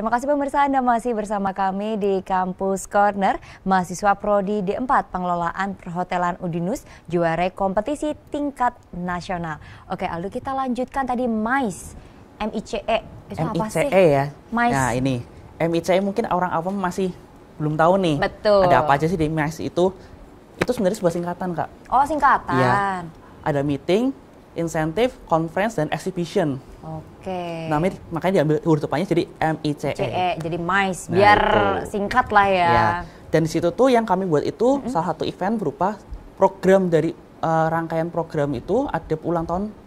terima kasih pemirsa, Anda masih bersama kami di Kampus Corner. Mahasiswa Prodi D4 Pengelolaan Perhotelan Udinus juara kompetisi tingkat nasional. Oke Aldo, kita lanjutkan tadi MICE. M-I-C-E, itu apa sih? M-I-C-E ya? MICE. Nah ini, M-I-C-E mungkin orang awam masih belum tahu nih. Betul. Ada apa aja sih di MICE itu? Itu sebenarnya sebuah singkatan, Kak. Oh, singkatan. Iya. Ada meeting, insentif, conference, dan exhibition. Oke. Makanya diambil huruf depannya jadi M-I-C-E. Jadi MICE, Nah, biar itu. singkat lah ya. Ya. Dan di situ tuh yang kami buat itu salah satu event berupa program dari rangkaian program itu ada ulang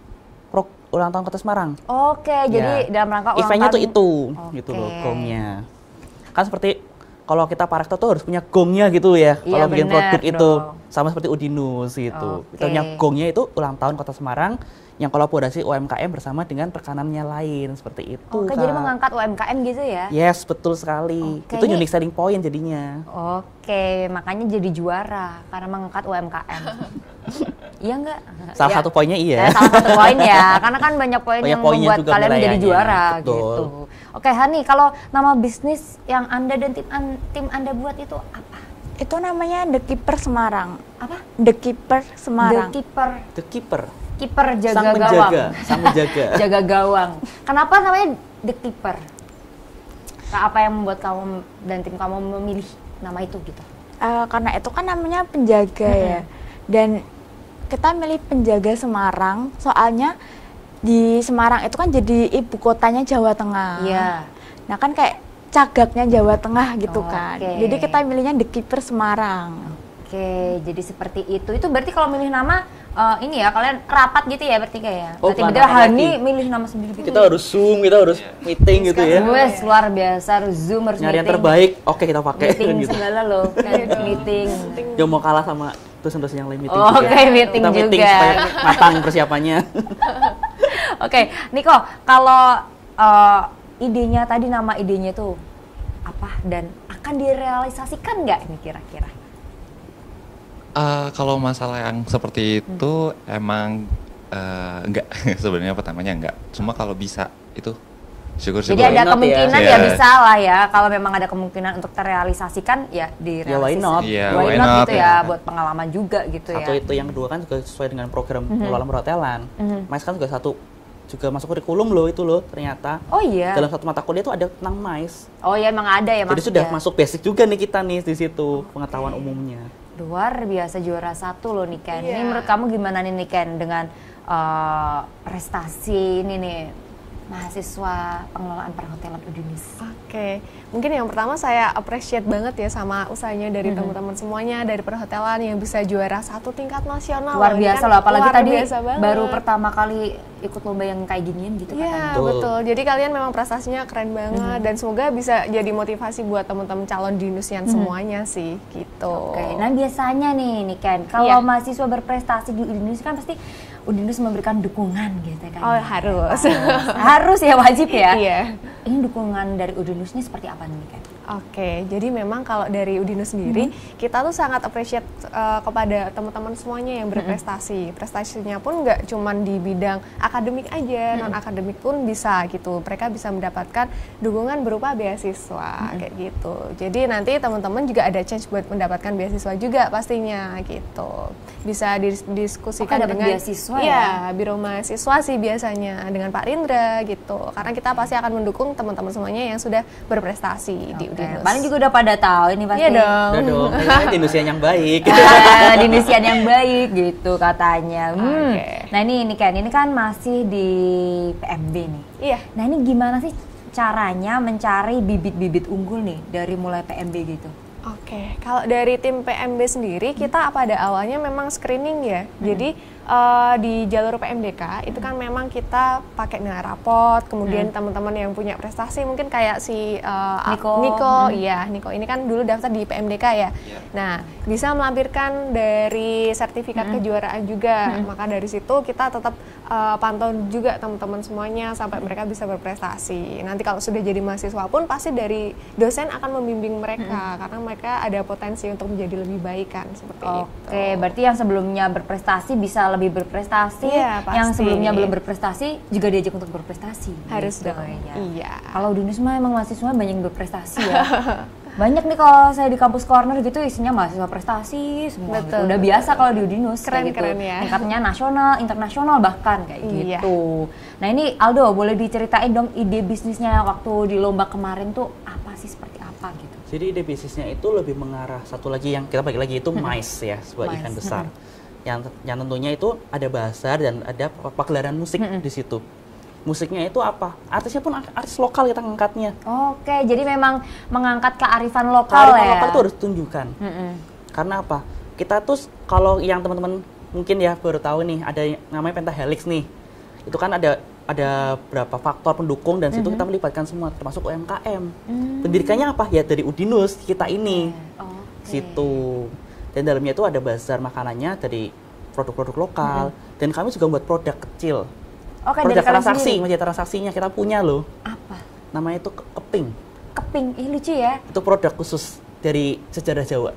tahun Kota Semarang. Oke, jadi dalam rangka ulang eventnya tahun. tuh itu, gitu loh, gongnya. Kan seperti kalau kita Pareto tuh harus punya gongnya gitu ya. Iya, Kalau bikin bener produk itu dong. sama seperti Udinus gitu. Oke. Kita punya gongnya itu ulang tahun Kota Semarang yang kolaborasi UMKM bersama dengan rekanannya lain seperti itu. Oke, Kak. jadi mengangkat UMKM gitu ya? Yes, betul sekali. Oke, Itu ini- unique selling point jadinya. Oke, makanya jadi juara karena mengangkat UMKM. Iya nggak? Salah Ya. satu poinnya iya. Salah satu poin ya, karena kan banyak poin Banyak yang poinnya membuat juga kalian menjadi penilaiannya. juara Betul. gitu. Oke, Hani, kalau nama bisnis yang Anda dan tim Anda buat itu apa? Itu namanya The Keeper Semarang. Apa? The Keeper Semarang. The Keeper. The Keeper. Kiper jaga Sang gawang. menjaga, sang menjaga. Jaga gawang. Kenapa namanya The Keeper? Nah, apa yang membuat kamu dan tim kamu memilih nama itu gitu? Karena itu kan namanya penjaga ya. Dan kita milih penjaga Semarang, soalnya di Semarang itu kan jadi ibu kotanya Jawa Tengah. Iya. Nah kan kayak cagaknya Jawa Tengah gitu kan. Oke. Jadi kita milihnya The Keeper Semarang. Oke, jadi seperti itu. Itu berarti kalau milih nama ini ya, kalian rapat gitu ya bertiga ya? Oh, Berarti bukan betul rapat Hani lagi. milih nama sendiri gitu. Kita harus Zoom, kita harus meeting gitu ya. Wes, luar biasa, harus Zoom, harus Nyari yang meeting. terbaik, oke kita pakai Meeting gitu. segala loh, kan meeting. Jangan mau kalah sama dosen-dosen yang lain meeting Oh, juga. oke, meeting Kita meeting juga. supaya matang persiapannya. Oke, Niko, kalau idenya tadi, nama idenya itu apa dan akan direalisasikan nggak ini kira-kira? Kalau masalah yang seperti itu emang enggak, sebenarnya pertamanya enggak. Cuma kalau bisa itu syukur-syukur. Jadi ada Why not ya? kemungkinan ya Iya. bisa lah ya, kalau memang ada kemungkinan untuk terrealisasikan ya Ya, why not? Iya, why why not not, gitu ya, buat pengalaman juga gitu Satu ya. itu, yang kedua kan juga sesuai dengan program pengelolaan perhotelan. MICE kan juga masuk kurikulum loh itu loh ternyata. Oh iya. Dalam satu mata kuliah itu ada tentang MICE. Oh iya, emang ada ya Jadi Mas. sudah ya? masuk basic juga nih kita nih di situ pengetahuan umumnya. Luar biasa, juara 1 loh Niken. Ini Iya. menurut kamu gimana nih Niken dengan prestasi ini nih mahasiswa pengelolaan perhotelan Udinus? Oke, mungkin yang pertama saya appreciate banget ya sama usahanya dari teman-teman semuanya dari perhotelan yang bisa juara 1 tingkat nasional. Luar Ini biasa kan loh, apalagi luar tadi biasa banget. baru pertama kali ikut lomba yang kayak ginian gitu Iya, katanya. Betul. betul. Jadi kalian memang prestasinya keren banget dan semoga bisa jadi motivasi buat teman-teman calon dinusian semuanya sih, gitu. Oke, nah biasanya nih Niken, kalau Iya. mahasiswa berprestasi di Udinus kan pasti Udinus memberikan dukungan gitu kan. Oh, harus. Harus ya, wajib ya. Iya. Ini dukungan dari Udinus ini seperti apa nih Niken? Oke, jadi memang kalau dari Udinus sendiri, kita tuh sangat appreciate kepada teman-teman semuanya yang berprestasi. Prestasinya pun nggak cuman di bidang akademik aja, non-akademik pun bisa gitu. Mereka bisa mendapatkan dukungan berupa beasiswa, kayak gitu. Jadi nanti teman-teman juga ada chance buat mendapatkan beasiswa juga pastinya gitu. Bisa didiskusikan dapat dengan beasiswa iya, Biro Mahasiswa sih biasanya dengan Pak Rindra gitu. Karena kita pasti akan mendukung teman-teman semuanya yang sudah berprestasi di Udinus. Paling juga udah pada tahu ini pasti. Iya dong. Udah dong, ini dinusian yang baik. Dinusian yang baik gitu katanya. Oke. Nah ini kan masih di PMB nih. Iya. Nah ini gimana sih caranya mencari bibit-bibit unggul nih dari mulai PMB gitu? Oke, kalau dari tim PMB sendiri kita pada awalnya memang screening ya. Jadi di jalur PMDK itu kan memang kita pakai nilai rapot, kemudian teman-teman yang punya prestasi mungkin kayak si Niko. Iya, Niko ini kan dulu daftar di PMDK ya. Nah, bisa melampirkan dari sertifikat kejuaraan juga. Maka dari situ kita tetap pantau juga teman-teman semuanya sampai mereka bisa berprestasi. Nanti kalau sudah jadi mahasiswa pun pasti dari dosen akan membimbing mereka karena mereka ada potensi untuk menjadi lebih baik kan seperti itu. Oke, berarti yang sebelumnya berprestasi bisa lebih berprestasi, Iya, yang pasti. sebelumnya belum berprestasi juga diajak untuk berprestasi. Harus gitu, dong. ya. Iya. Kalau di Unus mah emang mahasiswa banyak yang berprestasi ya. Banyak nih kalau saya di kampus corner gitu isinya mahasiswa prestasi semua. Betul, Gitu. Udah betul. biasa kalau di Udinus kayak gitu. Keren-keren ya. Tingkatnya nasional, internasional bahkan kayak Iya. gitu. Nah ini Aldo boleh diceritain dong ide bisnisnya waktu di lomba kemarin tuh apa sih, seperti apa gitu? Jadi ide bisnisnya itu lebih mengarah satu lagi yang kita bagi lagi itu MICE ya, sebuah MICE. event besar. Yang tentunya itu ada bazar dan ada pagelaran musik di situ. Musiknya itu apa? Artisnya pun artis lokal kita ngangkatnya. Oke, jadi memang mengangkat kearifan lokal Kearifan ya. lokal itu harus tunjukkan. Karena apa? Kita tuh kalau yang teman-teman mungkin ya baru tahu nih ada yang namanya Pentahelix nih. Itu kan ada berapa faktor pendukung dan situ kita melibatkan semua termasuk UMKM. Pendirikannya apa? Ya dari Udinus kita ini. Oke. Situ. Dan dalamnya itu ada bazar makanannya dari produk-produk lokal dan kami juga membuat produk kecil. Oke, dari Produk kalian transaksi, sendiri. media transaksinya kita punya loh. Apa? Namanya itu keping. Keping, ih lucu ya. Itu produk khusus dari sejarah Jawa.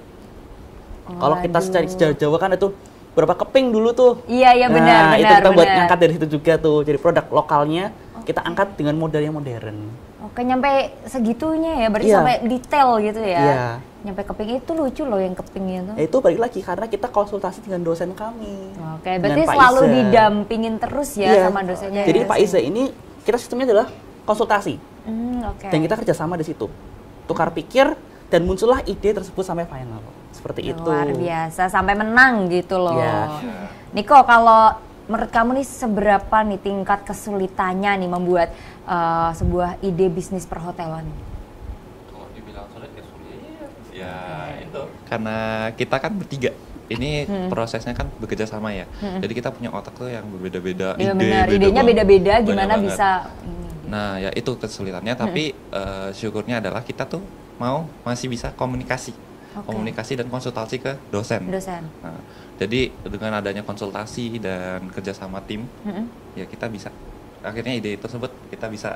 Kalau kita Waduh. cari sejarah Jawa kan itu berapa keping dulu tuh. Iya, benar, itu benar, kita buat benar. ngangkat dari situ juga tuh. Jadi produk lokalnya kita angkat dengan model yang modern. Oke, nyampe segitunya ya, berarti Iya. sampai detail gitu ya. Iya. Nyampe keping itu lucu loh yang kepingnya tuh. Itu balik lagi karena kita konsultasi dengan dosen kami. Oke, Dengan berarti Pak selalu Iza. didampingin terus ya Iya. sama dosennya. Jadi ya? Pak Iza ini kita sistemnya adalah konsultasi Oke. dan kita kerjasama di situ. Tukar pikir dan muncullah ide tersebut sampai final. Seperti itu. Luar biasa, sampai menang gitu loh. Iya. Niko, kalau menurut kamu nih seberapa nih tingkat kesulitannya nih membuat sebuah ide bisnis perhotelan? Kalau dibilang sulit ya sulit. Ya itu. Karena kita kan bertiga. Ini prosesnya kan bekerja sama ya. Jadi kita punya otak tuh yang berbeda-beda. Iya benar, idenya beda-beda, gimana banget. bisa Nah ya itu kesulitannya. Tapi syukurnya adalah kita tuh masih bisa komunikasi. Oke. Komunikasi dan konsultasi ke dosen. dosen. Nah, jadi dengan adanya konsultasi dan kerjasama tim, ya kita bisa akhirnya ide tersebut kita bisa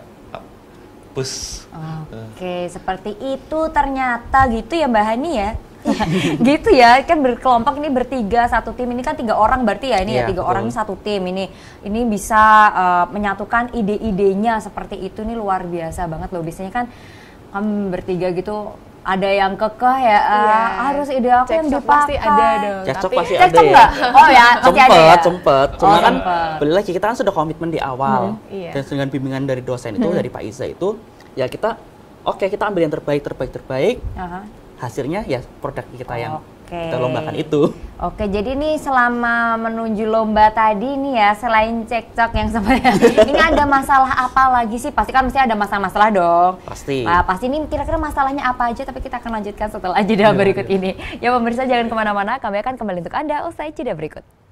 push. Oke, seperti itu ternyata gitu ya Mbak Hani ya. Gitu ya, kan berkelompok ini bertiga satu tim, ini kan 3 orang berarti ya ini ya, Iya, 3 betul. orang ini satu tim ini bisa menyatukan ide-idenya seperti itu, nih luar biasa banget loh. Biasanya kan bertiga gitu ada yang kekeh ya, harus ide aku yang Cekcok dipakai. pasti ada dong. Cekcok tapi pasti ada Cekcok ya. nggak? Oh ya, pasti ada ya. Sempet. Cuma kan sempet. balik lagi kita kan sudah komitmen di awal. Iya. Dan dengan bimbingan dari dosen itu, dari Pak Iza itu, ya kita kita ambil yang terbaik. Aha. Hasilnya ya produk kita yang Oke. kita lombakan itu. Oke, jadi nih selama menuju lomba tadi nih ya, selain cekcok yang sebenarnya, ini ada masalah apa lagi sih? Pasti kan mesti ada masalah-masalah dong. Pasti. Pasti ini kira-kira masalahnya apa aja, tapi kita akan lanjutkan setelah jeda berikut ini. Ya pemirsa jangan kemana-mana, kami akan kembali untuk Anda usai jeda berikut.